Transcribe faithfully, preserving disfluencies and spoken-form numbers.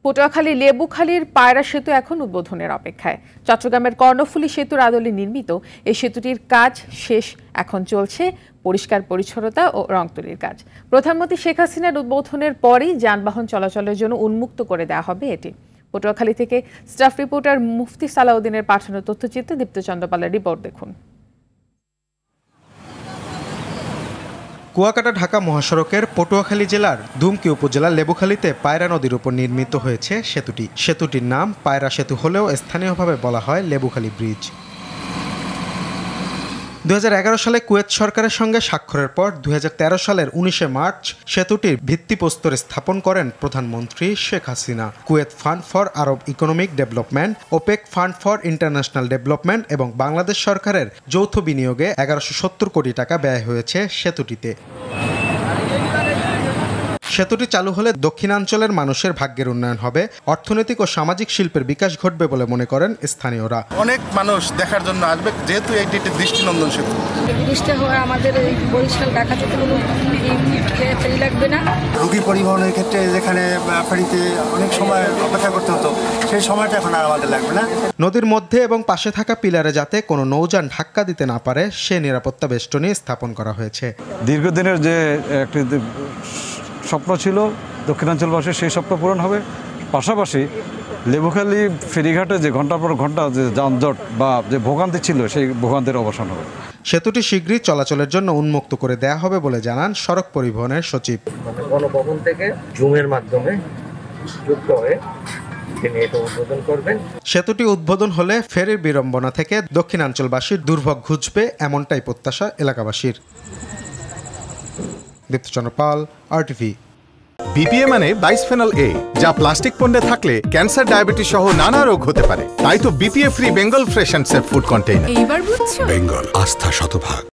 পটুয়াখালী লেবুখালীর পায়রা সেতু এখন উদ্বোধনের অপেক্ষায়। চট্টগ্রামের কর্ণফুলী সেতুর আদলে নির্মিত এই সেতুটির কাজ শেষ, এখন চলছে পরিষ্কার পরিচ্ছন্নতা ও রং তুলির কাজ। প্রধানমন্ত্রী শেখ হাসিনার উদ্বোধনের পরই যানবাহন চলাচলের জন্য উন্মুক্ত করে দেওয়া হবে এটি। পটুয়াখালী থেকে স্টাফ রিপোর্টার মুফতি সালাউদ্দিনের পাঠানো তথ্যচিত্রে দীপ্তচন্দ্র পালের রিপোর্ট দেখুন। কুয়াকাটা ঢাকা মহাসড়কের পটুয়াখালী জেলার দুমকি উপজেলার লেবুখালীতে পায়রা নদীর উপর নির্মিত হয়েছে সেতুটি। সেতুটির নাম পায়রা সেতু হলেও স্থানীয়ভাবে বলা হয় লেবুখালী ব্রিজ। দুই হাজার এগারো সালে কুয়েত সরকারের সঙ্গে স্বাক্ষরের পর দুই হাজার তেরো সালের উনিশে মার্চ সেতুটির ভিত্তিপ্রস্তর স্থাপন করেন প্রধানমন্ত্রী Sheikh Hasina. Kuwait fund for Arab economic development, OPEC fund for international development এবং বাংলাদেশ সরকারের যৌথ বিনিয়োগে এগারোশো সত্তর কোটি টাকা ব্যয় হয়েছে সেতুটিতে। সেতুটি চালু হলে দক্ষিণাঞ্চলের মানুষের ভাগ্যের উন্নয়ন হবে, অর্থনৈতিক ও সামাজিক শিল্পের বিকাশ ঘটবে বলে মনে করেন স্থানীয়রা। অনেক মানুষ দেখার জন্য আসবে, যেহেতু এটি একটি দৃষ্টিনন্দন সেতু। ব্রিজটা হওয়া আমাদের এই বরিশাল ঢাকা যেতে কোনো ফেরি লাগবে না। রুগী পরিবহনের ক্ষেত্রে যেখানে ফেরিতে অনেক সময় অপেক্ষা করতে হতো, সেই সময়টা এখন আর আমাদের লাগবে না। নদীর মধ্যে এবং পাশে থাকা পিলারে যাতে কোনো নৌযান ধাক্কা দিতে না পারে সে নিরাপত্তা বেষ্টনী স্থাপন করা হয়েছে। দীর্ঘদিনের যে একটি স্বপ্ন ছিল দক্ষিণাঞ্চলবাসীর, সেই স্বপ্ন পূরণ হবে। পাশাপাশি লেবুখালী ফেরিঘাটে যে ঘন্টার পর ঘন্টা যে যানজট বা যে ভোগান্তি ছিল, সেই ভোগান্তির অবসান হবে। সেতুটি শীঘ্রই চলাচলের জন্য উন্মুক্ত করে দেয়া হবে বলে জানান সড়ক পরিবহনের সচিব। গণভবন থেকে জুমের মাধ্যমে যুক্ত হয়ে তিনি এটা উদ্বোধন করবেন। সেতুটি উদ্বোধন হলে ফেরির বিড়ম্বনা থেকে দক্ষিণাঞ্চলবাসীর দুর্ভোগ ঘুচবে, এমনটাই প্রত্যাশা এলাকাবাসীর। দীপ্তচন্দ্র পাল, আরটিভি। বিপিএ মানে বাইসফেনল এ, যা প্লাস্টিক পণ্যে থাকলে ক্যান্সার, ডায়াবেটিস সহ নানা রোগ হতে পারে। তাই তো BPA free Bengal fresh and safe food container. এইবার বুঝছো? বেঙ্গল, আস্থা শতভাগ।